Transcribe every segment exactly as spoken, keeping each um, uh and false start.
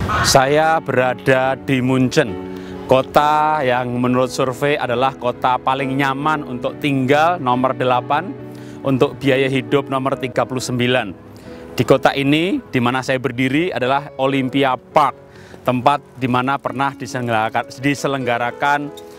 Saya berada di Munchen, kota yang menurut survei adalah kota paling nyaman untuk tinggal, nomor delapan, untuk biaya hidup nomor tiga puluh sembilan. Di kota ini, di mana saya berdiri adalah Olympia Park, tempat di mana pernah diselenggarakan, diselenggarakan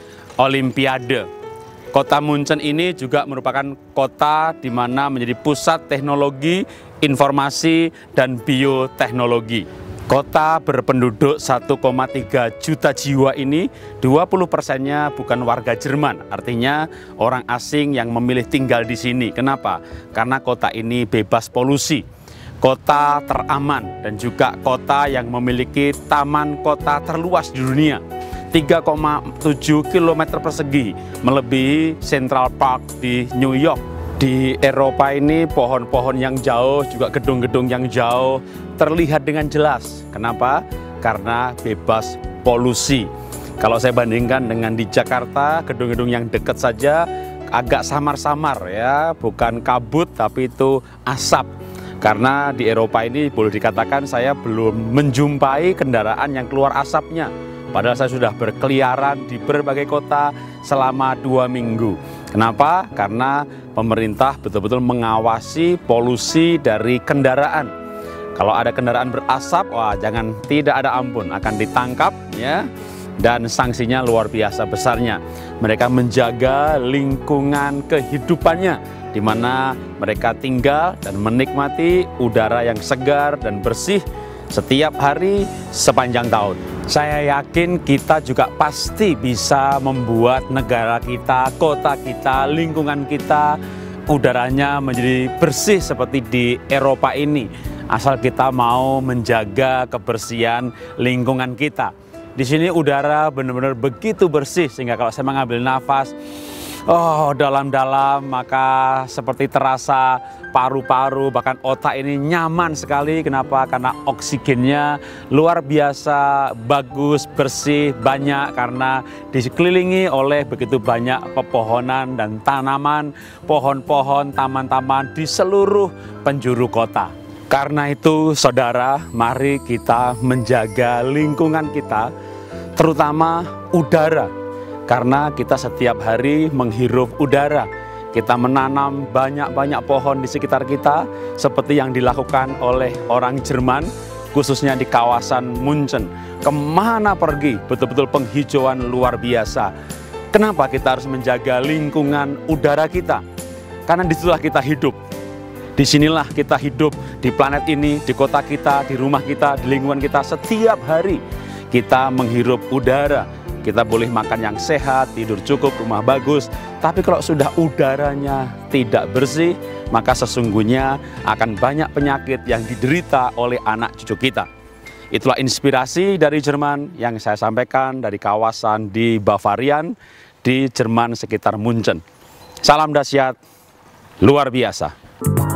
Olimpiade. Kota Munchen ini juga merupakan kota di mana menjadi pusat teknologi, informasi, dan bioteknologi. Kota berpenduduk satu koma tiga juta jiwa ini, dua puluh persennya bukan warga Jerman, artinya orang asing yang memilih tinggal di sini. Kenapa? Karena kota ini bebas polusi, kota teraman, dan juga kota yang memiliki taman kota terluas di dunia, tiga koma tujuh kilometer persegi, melebihi Central Park di New York. Di Eropa ini pohon-pohon yang jauh, juga gedung-gedung yang jauh terlihat dengan jelas. Kenapa? Karena bebas polusi. Kalau saya bandingkan dengan di Jakarta, gedung-gedung yang dekat saja agak samar-samar ya, bukan kabut tapi itu asap. Karena di Eropa ini boleh dikatakan saya belum menjumpai kendaraan yang keluar asapnya. Padahal saya sudah berkeliaran di berbagai kota selama dua minggu. Kenapa? Karena pemerintah betul-betul mengawasi polusi dari kendaraan. Kalau ada kendaraan berasap, wah jangan, tidak ada ampun, akan ditangkap ya, dan sanksinya luar biasa besarnya. Mereka menjaga lingkungan kehidupannya, di mana mereka tinggal dan menikmati udara yang segar dan bersih setiap hari sepanjang tahun. Saya yakin kita juga pasti bisa membuat negara kita, kota kita, lingkungan kita, udaranya menjadi bersih seperti di Eropa ini. Asal kita mau menjaga kebersihan lingkungan kita. Di sini udara benar-benar begitu bersih sehingga kalau saya mengambil nafas, oh dalam-dalam, maka seperti terasa paru-paru, bahkan otak ini nyaman sekali. Kenapa? Karena oksigennya luar biasa, bagus, bersih, banyak, karena dikelilingi oleh begitu banyak pepohonan dan tanaman, pohon-pohon, taman-taman di seluruh penjuru kota. Karena itu, saudara, mari kita menjaga lingkungan kita, terutama udara. Karena kita setiap hari menghirup udara, kita menanam banyak-banyak pohon di sekitar kita, seperti yang dilakukan oleh orang Jerman, khususnya di kawasan Munchen. Kemana pergi, betul-betul penghijauan luar biasa. Kenapa kita harus menjaga lingkungan udara kita? Karena disitulah kita hidup. Disinilah kita hidup, di planet ini, di kota kita, di rumah kita, di lingkungan kita. Setiap hari kita menghirup udara. Kita boleh makan yang sehat, tidur cukup, rumah bagus. Tapi kalau sudah udaranya tidak bersih, maka sesungguhnya akan banyak penyakit yang diderita oleh anak cucu kita. Itulah inspirasi dari Jerman yang saya sampaikan dari kawasan di Bavarian, di Jerman sekitar Munchen. Salam dahsyat, luar biasa.